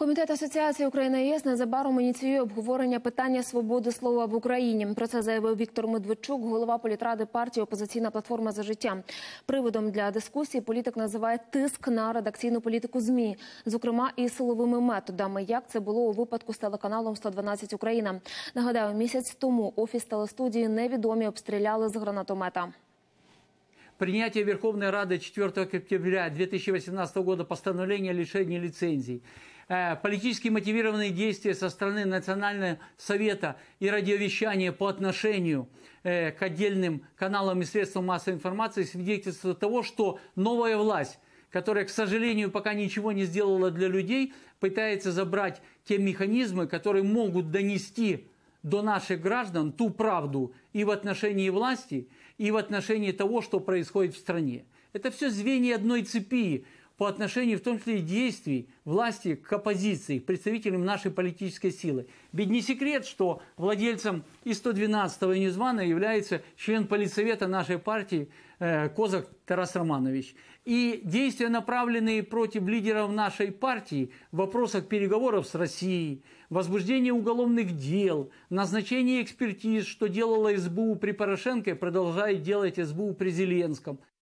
Комітет Асоціації Україна-ЄС незабаром ініціює обговорення питання свободи слова в Україні. Про це заявив Віктор Медведчук, голова політради партії «Опозиційна платформа за життя». Приводом для дискусії політик називає тиск на редакційну політику ЗМІ, зокрема і силовими методами, як це було у випадку з телеканалом «112 Україна». Нагадаю, місяць тому офіс телестудії невідомі обстріляли з гранатомета. Принятие Верховной Рады 4 октября 2018 года постановления о лишении лицензий, политически мотивированные действия со стороны Национального совета и радиовещания по отношению к отдельным каналам и средствам массовой информации свидетельствуют того, что новая власть, которая, к сожалению, пока ничего не сделала для людей, пытается забрать те механизмы, которые могут донести до наших граждан ту правду и в отношении власти, и в отношении того, что происходит в стране. Это все звенья одной цепи по отношению, в том числе и действий власти к оппозиции, к представителям нашей политической силы. Ведь не секрет, что владельцем и 112-го и Ньюзвана является член политсовета нашей партии Козак Тарас Романович. И действия, направленные против лидеров нашей партии в вопросах переговоров с Россией, возбуждение уголовных дел, назначение экспертиз, что делала СБУ при Порошенко и продолжает делать СБУ при Зеленском.